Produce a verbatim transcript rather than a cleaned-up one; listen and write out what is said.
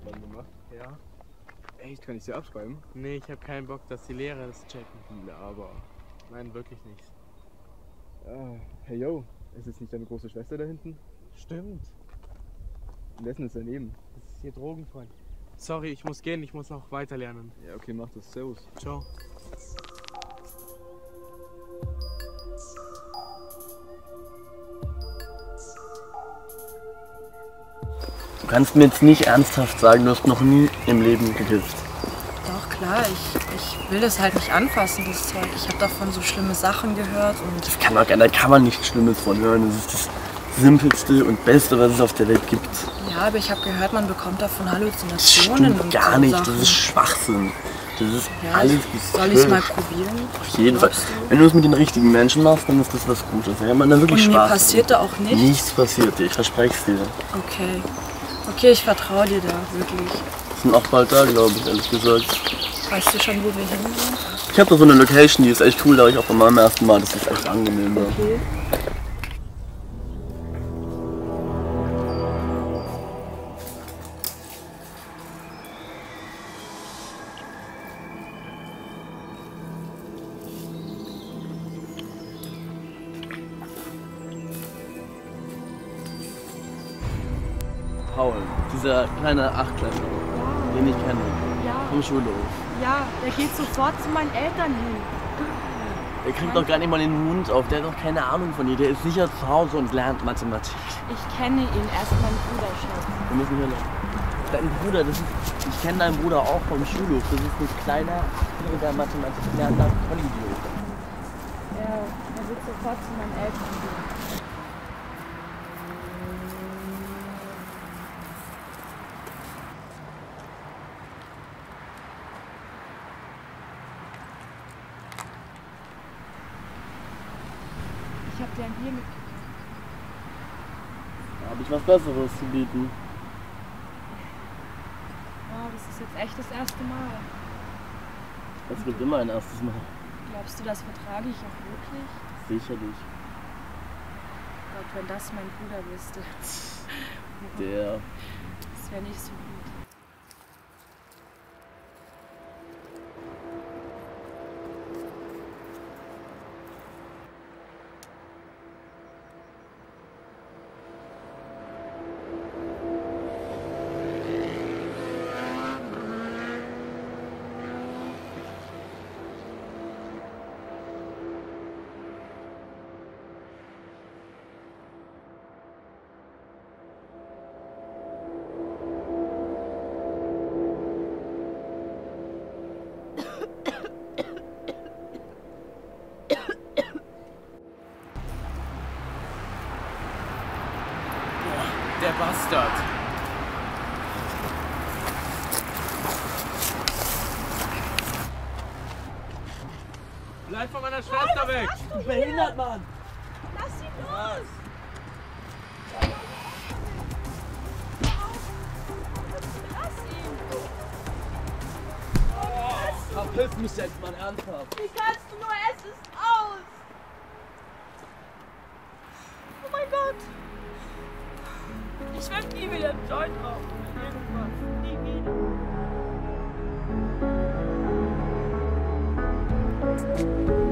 Laufbahn gemacht. Ja. Echt? Kann ich sie abschreiben? Nee, ich habe keinen Bock, dass die Lehrer das checken. Na, aber. Nein, wirklich nicht. Ah, hey yo, ist jetzt nicht deine große Schwester da hinten? Stimmt. Wer ist denn das daneben? Das ist ihr Drogenfreund. Sorry, ich muss gehen, ich muss noch weiter lernen. Ja, okay, mach das. Servus. Ciao. Du kannst mir jetzt nicht ernsthaft sagen, du hast noch nie im Leben gekifft. Doch, klar, ich, ich will das halt nicht anfassen, das Zeug. Ich habe davon so schlimme Sachen gehört und... Das kann, doch, da kann man nichts Schlimmes von hören. Das ist das Simpelste und Beste, was es auf der Welt gibt. Ja, aber ich habe gehört, man bekommt davon Das Halluzinationen stimmt und gar so nicht, Sachen. das ist Schwachsinn. Das ist Ja, alles soll ich es mal gefälscht. probieren? Auf jeden Fall. Wenn du es mit den richtigen Menschen machst, dann ist das was Gutes. Da kann man da wirklich Und mir Spaß. passiert da auch nichts? Nichts passiert dir, ich verspreche es dir. Okay. Okay, ich vertraue dir da, wirklich. Wir sind auch bald da, glaube ich, ehrlich gesagt. Weißt du schon, wo wir hingehen? Ich habe da so eine Location, die ist echt cool, da war ich auch bei meinem ersten Mal. Das ist echt angenehm da. Okay. Paul, dieser kleine Achtklässler, den ich kenne, Ja, vom Schulhof. ja, der geht sofort zu meinen Eltern hin. Der kriegt doch gar nicht mal den Mund auf, der hat doch keine Ahnung von dir. Der ist sicher zu Hause und lernt Mathematik. Ich kenne ihn, er ist mein Bruder, Schatz. Wir müssen hier noch. Dein Bruder, das ist, ich kenne deinen Bruder auch vom Schulhof. Das ist ein kleiner, der Mathematik lernender Vollidiot. Er, er wird sofort zu meinen Eltern gehen. Ich habe dir ein Bier mitgebracht. Da habe ich was Besseres zu bieten. Oh, das ist jetzt echt das erste Mal. Es gibt immer ein erstes Mal. Glaubst du, das vertrage ich auch wirklich? Sicherlich. Gott, wenn das mein Bruder wüsste. Der. Das wäre nicht so gut. Der Bastard. Bleib von meiner Schwester weg! Du behindert, Mann! Lass ihn los! Lass ihn! Verpiss mich jetzt, Mann, ernsthaft! Wie kannst du nur? Es ist aus! Oh mein Gott! Ich will nie wieder einen Joint rauchen. Irgendwas. Nie wieder.